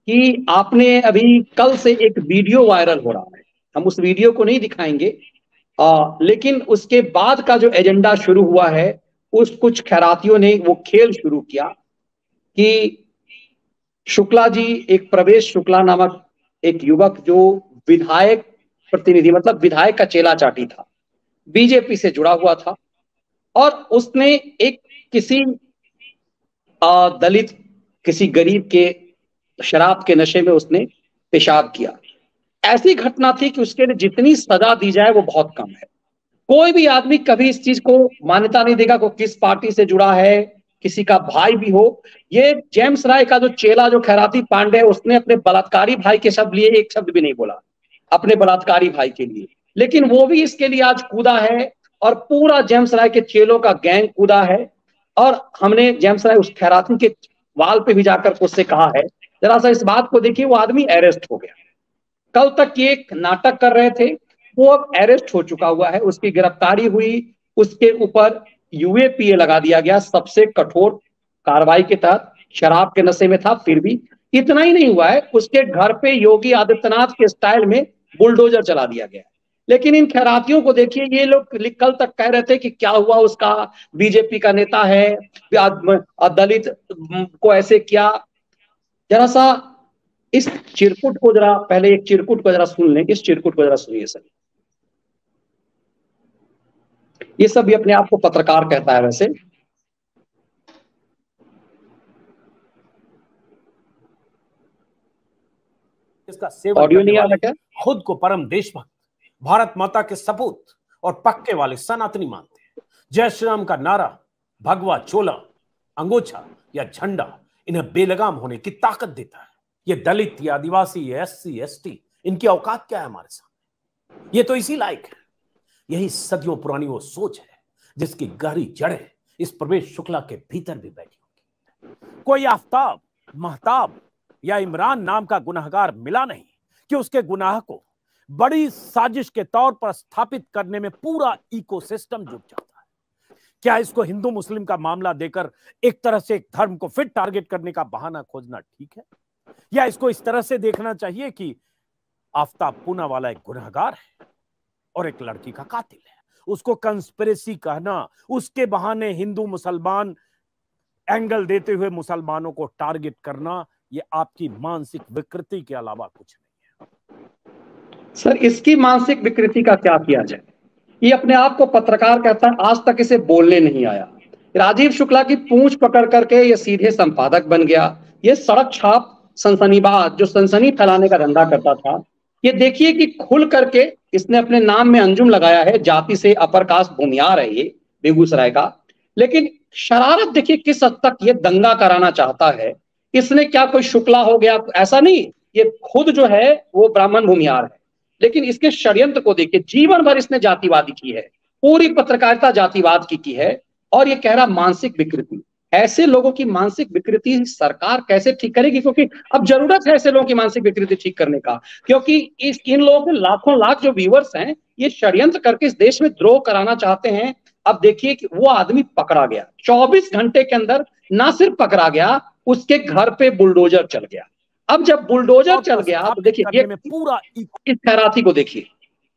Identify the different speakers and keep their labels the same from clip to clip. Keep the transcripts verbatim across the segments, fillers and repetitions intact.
Speaker 1: कि आपने अभी कल से एक वीडियो वायरल हो रहा है, हम उस वीडियो को नहीं दिखाएंगे, आ, लेकिन उसके बाद का जो एजेंडा शुरू हुआ है, उस कुछ खैरातियों ने वो खेल शुरू किया कि शुक्ला जी, एक प्रवेश शुक्ला नामक एक युवक जो विधायक प्रतिनिधि मतलब विधायक का चेला चाटी था, बीजेपी से जुड़ा हुआ था, और उसने एक किसी आ, दलित, किसी गरीब के शराब के नशे में उसने पेशाब किया। ऐसी घटना थी कि उसके लिए जितनी सजा दी जाए वो बहुत कम है। कोई भी आदमी कभी इस चीज को मान्यता नहीं देगा को किस पार्टी से जुड़ा है, किसी का भाई भी हो। ये जेम्स राय का जो चेला जो खैराती पांडे है, उसने अपने बलात्कारी भाई के शब्द लिए एक शब्द भी नहीं बोला अपने बलात्कारी भाई के लिए, लेकिन वो भी इसके लिए आज कूदा है, और पूरा जेम्स राय के चेलों का गैंग कूदा है। और हमने जेम्स राय उस खैराती के वाल पे भी जाकर उससे कहा है, जरा सा इस बात को देखिए, वो आदमी अरेस्ट हो गया। कल तक ये एक नाटक कर रहे थे, वो अब अरेस्ट हो चुका हुआ है, उसकी गिरफ्तारी हुई, उसके ऊपर यूएपीए लगा दिया गया सबसे कठोर कार्रवाई के तहत। शराब के नशे में था, फिर भी इतना ही नहीं हुआ है, उसके घर पे योगी आदित्यनाथ के स्टाइल में बुलडोजर चला दिया गया। लेकिन इन खैरातियों को देखिए, ये लोग कल तक कह रहे थे कि क्या हुआ, उसका बीजेपी का नेता है, दलित को ऐसे किया। जरा सा इस चिरकुट को जरा पहले एक चिरकुट को जरा सुन लें, इस चिरकुट को जरा सुनिए सर। ये सब भी अपने आप को पत्रकार कहता है वैसे।
Speaker 2: इसका सेवन
Speaker 1: ऑडियो
Speaker 2: करने
Speaker 1: नहीं आ
Speaker 2: वाले
Speaker 1: रहा क्या?
Speaker 2: खुद को परम देशभक्त, भारत माता के सपूत और पक्के वाले सनातनी मानते हैं। जय श्री राम का नारा, भगवा चोला, अंगोछा या झंडा इन्हें बेलगाम होने की ताकत देता है। ये दलित या आदिवासी या एससी एसटी, इनकी औकात क्या है हमारे सामने? ये तो इसी लायक है। यही सदियों पुरानी वो सोच है जिसकी गहरी जड़ें इस प्रवेश शुक्ला के भीतर भी बैठी होगी। कोई आफ्ताब, महताब या इमरान नाम का गुनहगार मिला नहीं कि उसके गुनाह को बड़ी साजिश के तौर पर स्थापित करने में पूरा इकोसिस्टम जुट जाता है। क्या इसको हिंदू मुस्लिम का मामला देकर एक तरह से एक धर्म को फिर टारगेट करने का बहाना खोजना ठीक है, या इसको इस तरह से देखना चाहिए कि आफ्ताब पूना वाला एक गुनहगार है और एक लड़की का कातिल है, उसको कंस्पिरेसी कहना, उसके बहाने हिंदू मुसलमान एंगल देते हुए मुसलमानों को टारगेट करना, ये आपकी मानसिक विकृति के अलावा कुछ नहीं है।
Speaker 1: सर, इसकी मानसिक विकृति का क्या किया जाए? ये अपने आप को पत्रकार कहता है, आज तक इसे बोलने नहीं आया। राजीव शुक्ला की पूंछ पकड़ करके ये सीधे संपादक बन गया। ये सड़क छाप सनसनीबाज जो सनसनी फैलाने का धंधा करता था, ये देखिए कि खुल करके इसने अपने नाम में अंजुम लगाया है, जाति से अपर कास्ट भूमियार है ये बेगूसराय का। लेकिन शरारत देखिए किस हद तक ये दंगा कराना चाहता है। इसने क्या कोई शुक्ला हो गया, ऐसा नहीं, ये खुद जो है वो ब्राह्मण भूमियार है। लेकिन इसके षड्यंत्र को देखिए, जीवन भर इसने जातिवादी की है, पूरी पत्रकारिता जातिवाद की की है, और ये कह रहा मानसिक विकृति। ऐसे लोगों की मानसिक विकृति सरकार कैसे ठीक करेगी? क्योंकि अब जरूरत है ऐसे लोगों की मानसिक विकृति ठीक करने का, क्योंकि इस इन लोगों के लाखों लाख जो व्यूअर्स हैं, ये षड्यंत्र करके इस देश में द्रोह कराना चाहते हैं। अब देखिए कि वो आदमी पकड़ा गया, चौबीस घंटे के अंदर ना सिर्फ पकड़ा गया, उसके घर पे बुलडोजर चल गया। अब जब बुलडोजर चल गया तो देखिए ये
Speaker 2: पूरा
Speaker 1: इस खैराती को देखिए,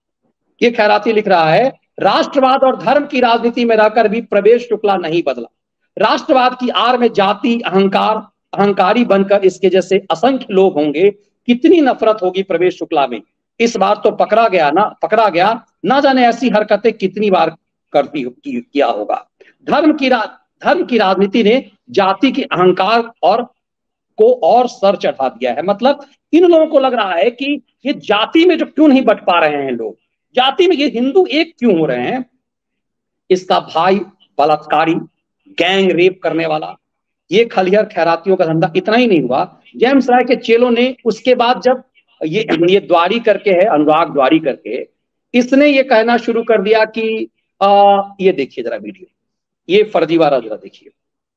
Speaker 1: ये खैराती लिख रहा है, राष्ट्रवाद और धर्म की राजनीति में रहकर भी प्रवेश शुक्ला नहीं बदला। राष्ट्रवाद की आड़ में जाति अहंकार अहंकारी बनकर इसके जैसे असंख्य लोग होंगे। कितनी नफरत होगी प्रवेश शुक्ला में। इस बार तो पकड़ा गया ना पकड़ा गया ना जाने ऐसी हरकतें कितनी बार करती किया होगा। धर्म की धर्म की राजनीति ने जाति के अहंकार और को और सर चढ़ा दिया है। मतलब इन लोगों को लग रहा है कि ये जाति में जो क्यों नहीं बट पा रहे हैं लोग, जाति में ये हिंदू एक क्यों हो रहे हैं। इसका भाई बलात्कारी, गैंग रेप करने वाला, ये खलिहर खैरातियों का धंधा। इतना ही नहीं हुआ, जेम्स राय के चेलों ने उसके बाद जब ये ये द्वारी करके है, अनुराग द्वारी करके, इसने ये कहना शुरू कर दिया कि आ, ये देखिए जरा वीडियो, ये फर्जीवाड़ा जरा देखिए।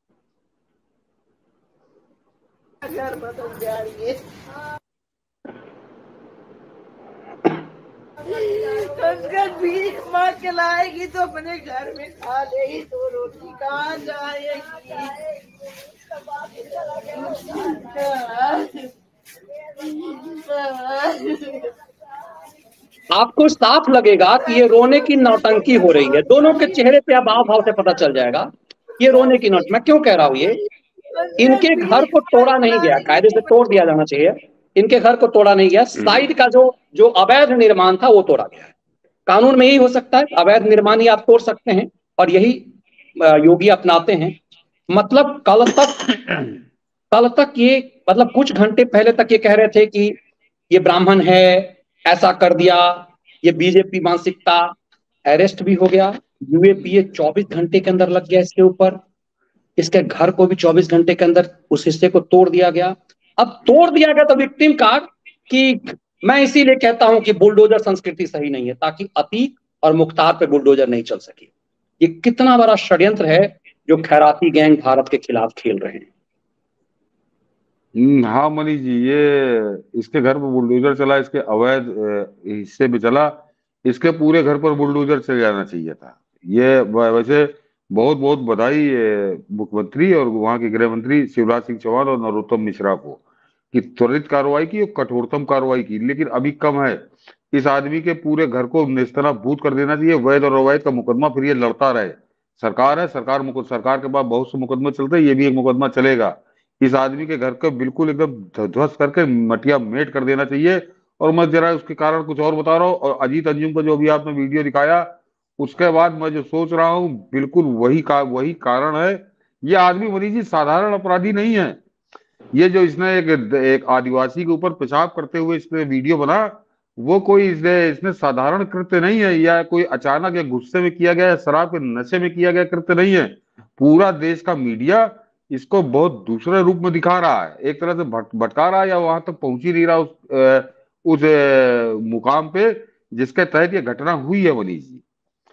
Speaker 3: घर बदल जा रही है, भीख मार के लाएगी तो अपने घर में खा लेगी, तो रोटी कहाँ जाएगी।
Speaker 1: आपको साफ लगेगा कि ये रोने की नौटंकी हो रही है। दोनों के चेहरे पे अब हाव भाव से पता चल जाएगा ये रोने की नौट। मैं क्यों कह रहा हूं ये, इनके घर को तोड़ा नहीं गया, कायदे से तोड़ दिया जाना चाहिए। इनके घर को तोड़ा नहीं गया, साइड का जो जो अवैध निर्माण था वो तोड़ा गया है। कानून में यही हो सकता है, अवैध निर्माण ही आप तोड़ सकते हैं, और यही योगी अपनाते हैं। मतलब कल तक कल तक ये मतलब कुछ घंटे पहले तक ये कह रहे थे कि ये ब्राह्मण है, ऐसा कर दिया, ये बीजेपी मानसिकता। अरेस्ट भी हो गया, यूएपीए चौबीस घंटे के अंदर लग गया इसके ऊपर, इसके घर को भी चौबीस घंटे के अंदर उस हिस्से को तोड़ दिया गया। अब तोड़ दिया गया तो विक्टिम कार्ड कि मैं इसीलिए कहता हूं कि बुलडोजर संस्कृति सही नहीं है, ताकि अतीक और मुख्तार पे बुलडोजर नहीं चल सके। ये कितना बड़ा षड्यंत्र है जो खैराती गैंग भारत के खिलाफ खेल रहे हैं।
Speaker 4: हाँ मनीष जी, ये इसके घर पर बुलडोजर चला, इसके अवैध हिस्से में चला, इसके पूरे घर पर बुलडोजर चल जाना चाहिए था। ये वैसे बहुत बहुत बधाई मुख्यमंत्री और वहां के गृह मंत्री शिवराज सिंह चौहान और नरोत्तम मिश्रा को कि त्वरित कार्रवाई की और कठोरतम कार्रवाई की, लेकिन अभी कम है। इस आदमी के पूरे घर को नेस्तनाबूद कर देना चाहिए। वैध और अवैध का मुकदमा फिर ये लड़ता रहे। सरकार है, सरकार सरकार के पास बहुत से मुकदमे चलते हैं, ये भी एक मुकदमा चलेगा। इस आदमी के घर को बिल्कुल एकदम ध्वस्त करके मटिया मेट कर देना चाहिए। और मैं जरा उसके कारण कुछ और बता रहा हूँ, और अजीत अंजुम का जो अभी आपने वीडियो दिखाया उसके बाद मैं जो सोच रहा हूँ बिल्कुल वही का वही कारण है। ये आदमी मनीष जी साधारण अपराधी नहीं है। ये जो इसने एक, एक आदिवासी के ऊपर पेशाब करते हुए इसने वीडियो बना, वो कोई इसने इसने साधारण कृत्य नहीं है, या कोई अचानक या गुस्से में किया गया, शराब के नशे में किया गया कृत्य नहीं है। पूरा देश का मीडिया इसको बहुत दूसरे रूप में दिखा रहा है, एक तरह से भटका रहा है, या वहां तक पहुंच ही नहीं रहा उस उस मुकाम पे जिसके तहत ये घटना हुई है। मनीष जी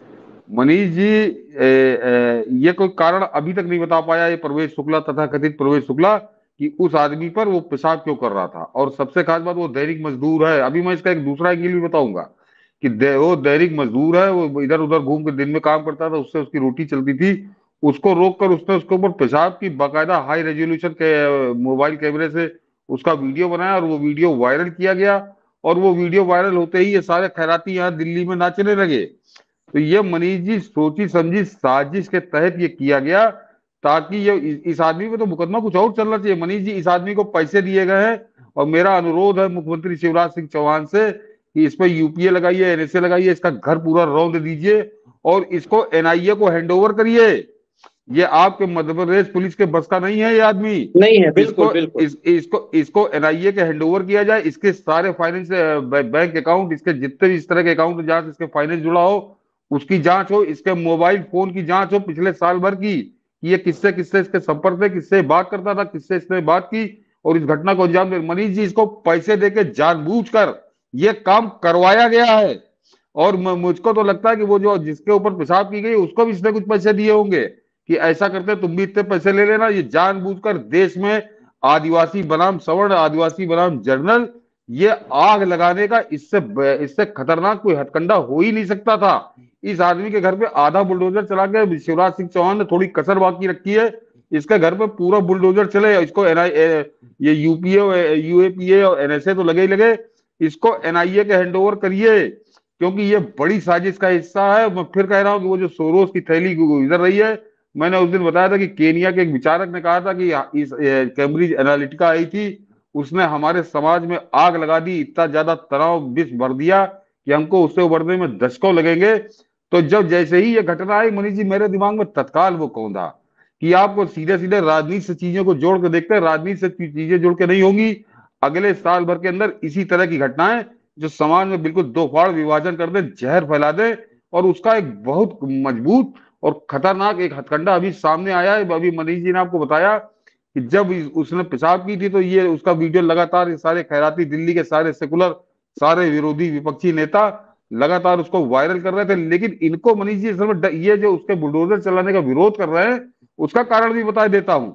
Speaker 4: मनीष जी ए, ए, ये कोई कारण अभी तक नहीं बता पाया ये प्रवेश शुक्ला, तथा कथित प्रवेश शुक्ला, कि उस आदमी पर वो पेशाब क्यों कर रहा था। और सबसे खास बात, वो दैनिक मजदूर है। अभी मैं इसका एक दूसरा एंगल भी बताऊंगा कि दे, वो दैनिक मजदूर है, वो इधर उधर घूम के दिन में काम करता था, उससे उसकी रोटी चलती थी। उसको रोककर उसने उसके ऊपर पेशाब की बाकायदा हाई रेजोल्यूशन के मोबाइल कैमरे से उसका वीडियो बनाया, और वो वीडियो वायरल किया गया। और वो वीडियो वायरल होते ही ये सारे खैराती यहाँ दिल्ली में नाचने लगे। तो ये मनीष जी सोची समझी साजिश के तहत ये किया गया, ताकि ये इस आदमी पे तो मुकदमा कुछ और चलना चाहिए। मनीष जी, इस आदमी को पैसे दिए गए हैं, और मेरा अनुरोध है मुख्यमंत्री शिवराज सिंह चौहान से कि इस पर यूपीए लगाइए, एनएसए लगाइए, इसका घर पूरा रौंद दीजिए और इसको एनआईए को हैंडओवर करिए। ये आपके मध्य प्रदेश पुलिस के बस का नहीं है, ये आदमी
Speaker 1: नहीं है। बिल्कुल
Speaker 4: इसको
Speaker 1: बिल्कुल
Speaker 4: इस, इसको इसको एनआईए के हैंडओवर किया जाए। इसके सारे फाइनेंस बैंक अकाउंट, इसके जितने भी इस तरह के अकाउंट जहां से इसके फाइनेंस जुड़ा हो उसकी जांच हो, इसके मोबाइल फोन की जांच हो पिछले साल भर की, कि ये किससे किससे इसके संपर्क में, किससे बात करता था, किससे इसने बात की, और इस घटना को अंजाम दे। मनीष जी, इसको पैसे देके जानबूझकर ये काम करवाया गया है। और मुझको तो लगता है कि वो जो जिसके ऊपर पेशाब की गई उसको भी इसने कुछ पैसे दिए होंगे कि ऐसा करते तुम भी इतने पैसे ले लेना। ये जानबूझकर देश में आदिवासी बनाम सवर्ण, आदिवासी बनाम जर्नल, ये आग लगाने का इससे इससे खतरनाक कोई हथकंडा हो ही नहीं सकता था। इस आदमी के घर पे आधा बुलडोजर चला गया। शिवराज सिंह चौहान ने थोड़ी कसर बाकी रखी है, इसके घर पे पूरा बुलडोजर चले। इसको एनआई ये यूपीए यूएपीए और एनएसए तो लगे ही लगे, इसको एनआईए के हैंडओवर करिए, क्योंकि ये बड़ी साजिश का हिस्सा है। मैं फिर कह रहा हूं कि वो जो सोरोस की थैली गुजर रही है, मैंने उस दिन बताया था कि केनिया के एक विचारक ने कहा था कि इस कैम्ब्रिज एनालिटिका आई थी, उसने हमारे समाज में आग लगा दी, इतना ज्यादा तनाव विष भर दिया कि हमको उससे उभरने में दशकों लगेंगे। तो जब जैसे ही ये घटना आई मनीष जी, मेरे दिमाग में तत्काल वो कौंधा कि आपको सीधे सीधे राजनीति से चीजों को जोड़ के देखते हैं। राजनीति से चीजें जोड़ के नहीं होंगी। अगले साल भर के अंदर इसी तरह की घटनाएं जो समाज में बिल्कुल दो फाड़ विभाजन कर दे, जहर फैला दे, और उसका एक बहुत मजबूत और खतरनाक एक हथकंडा अभी सामने आया है। अभी मनीष जी ने आपको बताया कि जब उसने पेशाब की थी तो ये उसका वीडियो लगातार सारे खैराती, दिल्ली के सारे सेकुलर, सारे विरोधी विपक्षी नेता लगातार उसको वायरल कर रहे थे। लेकिन इनको मनीष जी असल ये जो उसके बुलडोजर चलाने का विरोध कर रहे हैं उसका कारण भी बता देता हूं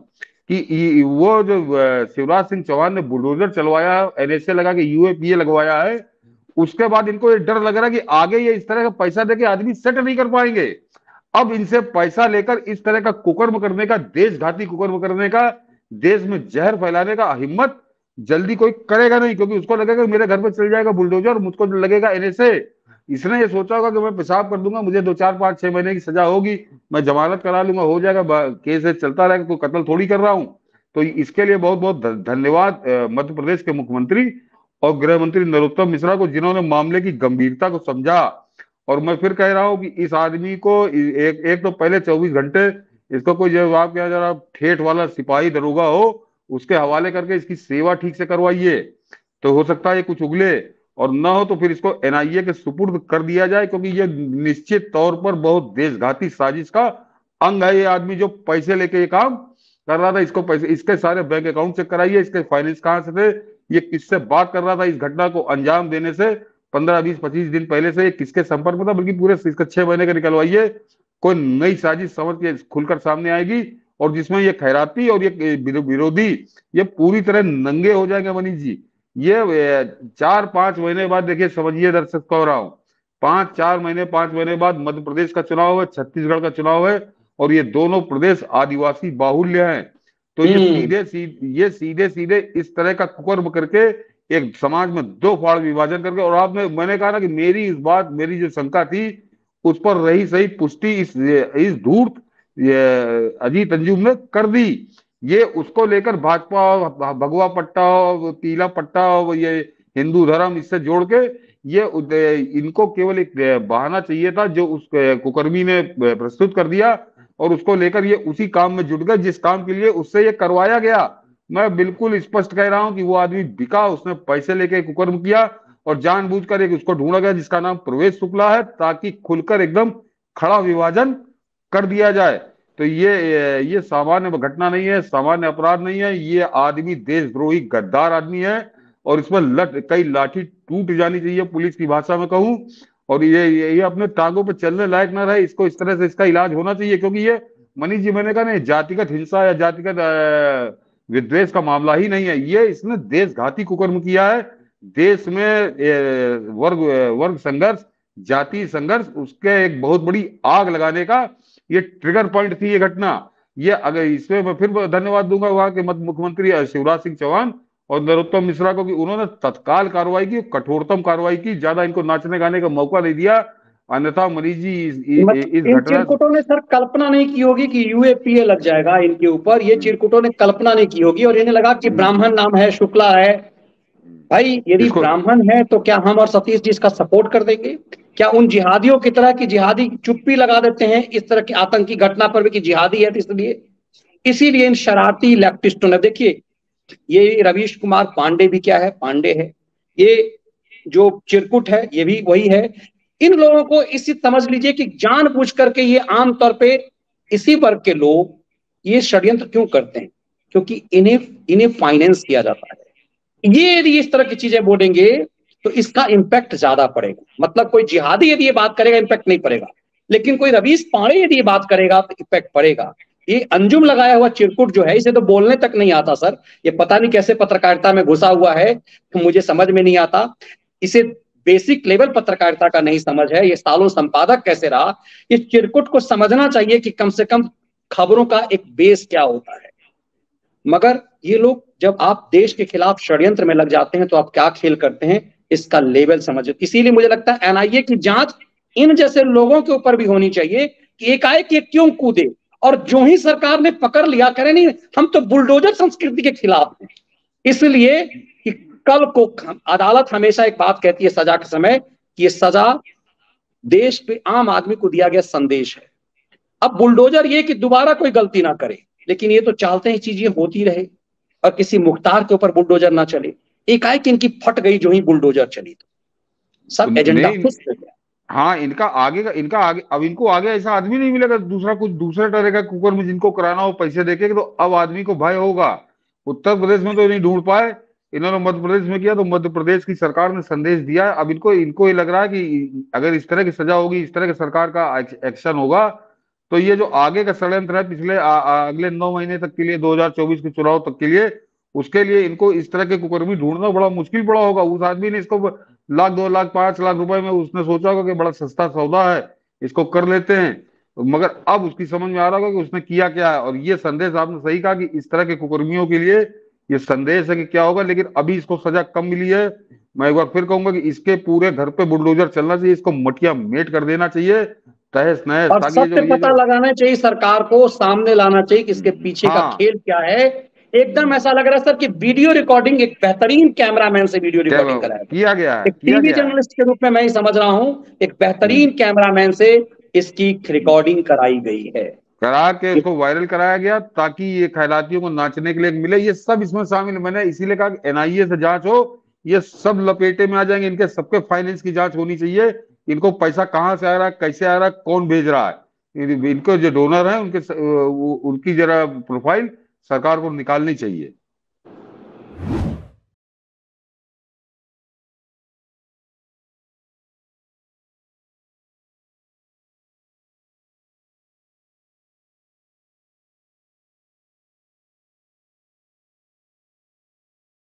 Speaker 4: कि वो जो शिवराज सिंह चौहान ने बुलडोजर चलवाया, एनएसए लगा के यूएपीए लगवाया है, उसके बाद इनको ये डर लग रहा है कि आगे ये इस तरह का पैसा देके आदमी सेट नहीं कर पाएंगे। अब इनसे पैसा लेकर इस तरह का कुकर्म करने का, देशघाती कुकर्म करने का, देश में जहर फैलाने का हिम्मत जल्दी कोई करेगा नहीं, क्योंकि उसको लगेगा मेरे घर पे चल जाएगा बुलडोजर, मुझको लगेगा एनएसए। इसने ये सोचा होगा कि मैं पेशाब कर दूंगा, मुझे दो चार पांच छह महीने की सजा होगी, मैं जमानत करा लूंगा, हो जाएगा, केस है चलता रहेगा, कोई कत्ल थोड़ी कर रहा हूं। तो इसके लिए बहुत बहुत धन्यवाद मध्य प्रदेश के मुख्यमंत्री और गृह मंत्री नरोत्तम मिश्रा को, जिन्होंने मामले की गंभीरता को समझा। और मैं फिर कह रहा हूं कि इस आदमी को एक एक तो पहले चौबीस घंटे इसको कोई जवाब क्या जरा ठेठ वाला सिपाही दरोगा हो उसके हवाले करके इसकी सेवा ठीक से करवाइए, तो हो सकता है ये कुछ उगले, और ना हो तो फिर इसको एनआईए के सुपुर्द कर दिया जाए, क्योंकि ये निश्चित तौर पर बहुत देशघाती साजिश का अंग है। ये आदमी जो पैसे लेके ये काम कर रहा था, इसको पैसे, इसके सारे बैंक अकाउंट चेक कराइए, इसके फाइनेंस कहां से थे, ये किससे बात कर रहा था, इस घटना को अंजाम देने से पंद्रह बीस पच्चीस दिन पहले से ये किसके संपर्क में था, बल्कि पूरे इसका छह महीने का निकलवाइए। कोई नई साजिश समझ के खुलकर सामने आएगी, और जिसमें ये खैराती और ये विरोधी ये पूरी तरह नंगे हो जाएंगे। मनीष जी, ये चार पांच महीने बाद देखिए, समझिए दर्शक कह रहा हूं, पांच चार महीने पांच महीने बाद मध्य प्रदेश का चुनाव है, छत्तीसगढ़ का चुनाव है, और ये दोनों प्रदेश आदिवासी बाहुल्य हैं। तो ये सीधे सीधे ये सीधे सीधे इस तरह का कुकर्म करके एक समाज में दो फाड़ विभाजन करके, और आपने मैंने कहा ना कि मेरी इस बात मेरी जो शंका थी उस पर रही सही पुष्टि इस इस धूर्त अजीत अंजुम ने कर दी। ये उसको लेकर भाजपा भगवा पट्टा पीला पट्टा ये हिंदू धर्म इससे जोड़ के ये इनको केवल एक बहाना चाहिए था जो उस कुकर्मी ने प्रस्तुत कर दिया, और उसको लेकर ये उसी काम में जुट गए जिस काम के लिए उससे ये करवाया गया। मैं बिल्कुल स्पष्ट कह रहा हूं कि वो आदमी बिका, उसने पैसे लेके कुकर्म किया, और जानबूझकर एक उसको ढूंढा गया जिसका नाम प्रवेश शुक्ला है, ताकि खुलकर एकदम खड़ा विभाजन कर दिया जाए। तो ये ये सामान्य घटना नहीं है, सामान्य अपराध नहीं है, ये आदमी देशद्रोही गद्दार आदमी है, और इसमें लट कई लाठी टूट जानी चाहिए, पुलिस की भाषा में कहूं, और ये ये अपने टांगों पे चलने लायक ना रहे, इसको इस तरह से इसका इलाज होना चाहिए। क्योंकि ये मनीष जी मैंने कहा ना, जातिगत हिंसा या जातिगत विद्वेष का मामला ही नहीं है, ये इसने देशघाती कुकर्म किया है। देश में वर्ग वर्ग संघर्ष, जाति संघर्ष, उसके एक बहुत बड़ी आग लगाने का ये ट्रिगर पॉइंट थी ये घटना। ये अगर इसमें मैं फिर धन्यवाद दूंगा वहां के मुख्यमंत्री शिवराज सिंह चौहान और नरोत्तम मिश्रा को कि उन्होंने तत्काल कार्रवाई की, कठोरतम कार्रवाई की, ज्यादा इनको नाचने गाने का मौका नहीं दिया। अन्यथा मनीष जी इस, इस
Speaker 1: इन चिरकुटों ने सर कल्पना नहीं की होगी कि यूएपीए लग जाएगा इनके ऊपर, ये चिरकुटों ने कल्पना नहीं की होगी, और इन्हें लगा कि ब्राह्मण नाम है, शुक्ला है। भाई यदि ब्राह्मण है तो क्या हम और सतीश जी इसका सपोर्ट कर देंगे? क्या उन जिहादियों की तरह की जिहादी चुप्पी लगा देते हैं इस तरह की आतंकी घटना पर भी कि जिहादी है? तो इसलिए इसीलिए इन शरारती लेफ्टिस्टों ने, देखिए ये रवीश कुमार पांडे भी क्या है, पांडे है, ये जो चिरकुट है ये भी वही है। इन लोगों को इसी समझ लीजिए कि जानबूझ करके ये आमतौर पे इसी वर्ग के लोग ये षड्यंत्र क्यों करते हैं, क्योंकि इन्हें इन्हें फाइनेंस किया जाता है। ये यदि इस तरह की चीजें बोलेंगे तो इसका इंपैक्ट ज्यादा पड़ेगा। मतलब कोई जिहादी यदि ये बात करेगा इंपैक्ट नहीं पड़ेगा, लेकिन कोई रवीश पांडे यदि ये बात करेगा तो इंपैक्ट पड़ेगा। ये अंजुम लगाया हुआ चिरकुट जो है, इसे तो बोलने तक नहीं आता सर, ये पता नहीं कैसे पत्रकारिता में घुसा हुआ है, तो मुझे समझ में नहीं आता। इसे बेसिक लेवल पत्रकारिता का नहीं समझ है, ये सालों संपादक कैसे रहा। ये चिरकुट को समझना चाहिए कि कम से कम खबरों का एक बेस क्या होता है। मगर ये लोग, जब आप देश के खिलाफ षड्यंत्र में लग जाते हैं तो आप क्या खेल करते हैं, इसका लेवल समझो। इसीलिए मुझे लगता है एनआईए की जांच इन जैसे लोगों के ऊपर भी होनी चाहिए कि एकाएक ये क्यों कूदे, और जो ही सरकार ने पकड़ लिया, करे नहीं हम तो बुलडोजर संस्कृति के खिलाफ हैं। इसलिए कि कल को अदालत हमेशा एक बात कहती है सजा के समय कि ये सजा देश पे आम आदमी को दिया गया संदेश है। अब बुलडोजर ये कि दोबारा कोई गलती ना करे, लेकिन ये तो चाहते हैं चीजें होती रहे और किसी मुख्तार के ऊपर बुलडोजर ना चले। एकाएक इनकी फट गई जो ही बुलडोजर चली तो सब एजेंडा खुश हो गया।
Speaker 4: हाँ, इनका आगे का इनका आगे अब इनको आगे ऐसा आदमी नहीं मिलेगा दूसरा, कुछ दूसरे तरह का कुकर में जिनको कराना हो पैसे देके, तो अब आदमी को भय होगा। उत्तर प्रदेश में तो नहीं ढूंढ पाए, इन्होंने मध्य प्रदेश में किया, तो मध्य प्रदेश की सरकार ने संदेश दिया। अब इनको इनको ये लग रहा है कि अगर इस तरह की सजा होगी, इस तरह की सरकार का एक्शन होगा, तो ये जो आगे का षड्यंत्र है पिछले आ, आ, अगले नौ महीने तक के लिए, दो हजार चौबीस के चुनाव तक के लिए, उसके लिए इनको इस तरह के कुकर्मी ढूंढना बड़ा मुश्किल पड़ा होगा। उस आदमी ने इसको लाख दो लाख पांच लाख रुपए में उसने सोचा होगा कि बड़ा सस्ता सौदा है, इसको कर लेते हैं। मगर अब उसकी समझ में आ रहा होगा कि उसने किया क्या है। और ये संदेश आपने सही कहा कि इस तरह के कुकर्मियों के लिए ये संदेश है कि क्या होगा, लेकिन अभी इसको सजा कम मिली है। मैं एक बार फिर कहूंगा कि इसके पूरे घर पे बुलडोजर चलना चाहिए, इसको मटिया मेट कर देना चाहिए, तहस नहस,
Speaker 1: और
Speaker 4: ताकि ये
Speaker 1: सत्य
Speaker 4: जो ये
Speaker 1: पता
Speaker 4: जो
Speaker 1: लगाना चाहिए, सरकार को सामने लाना चाहिए कि इसके पीछे का
Speaker 4: हाँ
Speaker 1: खेल क्या है। एकदम ऐसा लग रहा है सर कि वीडियो रिकॉर्डिंग एक बेहतरीन कैमरामैन से वीडियो
Speaker 4: क्या
Speaker 1: रिकॉर्डिंग कराया था।
Speaker 4: किया गया है,
Speaker 1: एक
Speaker 4: किया
Speaker 1: टीवी
Speaker 4: गया है।
Speaker 1: जर्नलिस्ट के रूप में मैं ही समझ रहा हूं, एक बेहतरीन
Speaker 4: हम्म।
Speaker 1: कैमरामैन से इसकी रिकॉर्डिंग कराई गई है।
Speaker 4: करा के इसको वायरल कराया गया ताकि ये खैरातियों को नाचने के लिए मिले। ये सब इसमें शामिल, मैंने इसीलिए कहा कि एनआईए से जांच हो, ये सब लपेटे में आ जाएंगे। इनके सबके फाइनेंस की जांच होनी चाहिए, इनको पैसा कहाँ से आ रहा है, कैसे आ रहा है, कौन भेज रहा है, इनको जो डोनर है उनके उनकी जरा प्रोफाइल सरकार को निकालनी चाहिए।